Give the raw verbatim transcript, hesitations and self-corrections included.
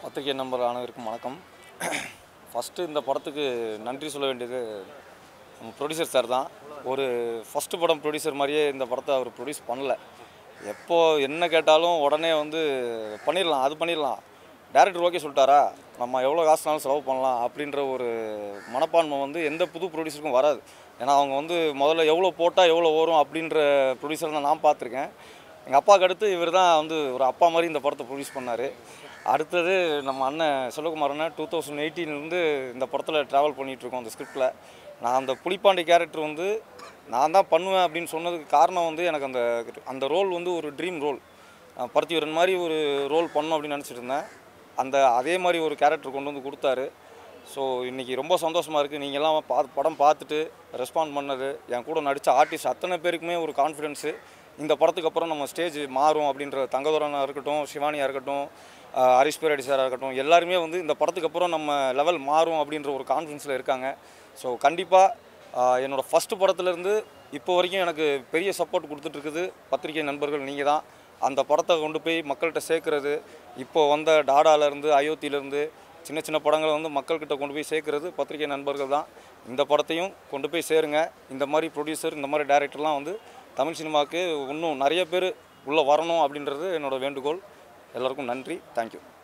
பத்திரிகை நண்பர் அனைவருக்கும் வணக்கம். ஃபஸ்ட்டு இந்த படத்துக்கு நன்றி சொல்ல வேண்டியது நம்ம ப்ரொடியூசர் சார் தான். ஒரு ஃபஸ்ட்டு படம் ப்ரொடியூசர் மாதிரியே இந்த படத்தை அவர் ப்ரொடியூஸ் பண்ணல. எப்போ என்ன கேட்டாலும் உடனே வந்து பண்ணிடலாம், அது பண்ணிடலாம், டேரக்டர் ஓகே சொல்லிட்டாரா, நம்ம எவ்வளோ காசுனாலும் செலவு பண்ணலாம் அப்படின்ற ஒரு மனப்பான்மை வந்து எந்த புது ப்ரொடியூசருக்கும் வராது. ஏன்னா அவங்க வந்து முதல்ல எவ்வளோ போட்டால் எவ்வளோ வரும் அப்படின்ற ப்ரொடியூசர் தான் நான் பார்த்துருக்கேன். எங்கள் அப்பாவுக்கு அடுத்து இவர் தான் வந்து ஒரு அப்பா மாதிரி இந்த படத்தை ப்ரொடியூஸ் பண்ணார். அடுத்தது நம்ம அண்ணன் செல்வகுமார் அண்ணன் டூ தௌசண்ட் எயிட்டீன்லேருந்து இந்த படத்தில் ட்ராவல் பண்ணிகிட்ருக்கோம். அந்த ஸ்கிரிப்டில் நான் அந்த புலிப்பாண்டி கேரக்டர் வந்து நான் தான் பண்ணுவேன் அப்படின்னு சொன்னதுக்கு காரணம் வந்து எனக்கு அந்த அந்த ரோல் வந்து ஒரு ட்ரீம் ரோல். பருத்திவீரன் மாதிரி ஒரு ரோல் பண்ணணும் அப்படின்னு நினச்சிட்டு இருந்தேன். அந்த அதே மாதிரி ஒரு கேரக்டர் கொண்டு வந்து கொடுத்தாரு. ஸோ இன்றைக்கி ரொம்ப சந்தோஷமாக இருக்குது. நீங்கள்லாம் பா படம் பார்த்துட்டு ரெஸ்பாண்ட் பண்ணது, என் கூட நடித்த ஆர்டிஸ்ட் அத்தனை பேருக்குமே ஒரு கான்ஃபிடென்ஸு. இந்த படத்துக்கு அப்புறம் நம்ம ஸ்டேஜ் மாறும் அப்படின்ற தங்கதுரனாக இருக்கட்டும், சிவானியாக இருக்கட்டும், ஹரிஷ் பேரடி சாராக இருக்கட்டும், எல்லாருமே வந்து இந்த படத்துக்கு அப்புறம் நம்ம லெவல் மாறும் அப்படின்ற ஒரு கான்ஃபிடென்ஸில் இருக்காங்க. ஸோ கண்டிப்பாக என்னோடய ஃபஸ்ட்டு படத்துலேருந்து இப்போ வரைக்கும் எனக்கு பெரிய சப்போர்ட் கொடுத்துட்ருக்குது பத்திரிகை நண்பர்கள் நீங்கள் தான். அந்த படத்தை கொண்டு போய் மக்கள்கிட்ட சேர்க்குறது, இப்போது வந்த டாடாலேருந்து அயோத்தியிலேருந்து சின்ன சின்ன படங்களை வந்து மக்கள்கிட்ட கொண்டு போய் சேர்க்குறது பத்திரிகை நண்பர்கள் தான். இந்த படத்தையும் கொண்டு போய் சேருங்க. இந்த மாதிரி ப்ரொடியூசர், இந்த மாதிரி டைரக்டர்லாம் வந்து தமிழ் சினிமாவுக்கு இன்னும் நிறைய பேர் உள்ளே வரணும் அப்படின்றது என்னோடய வேண்டுகோள். எல்லாருக்கும் நன்றி. தேங்க்யூ.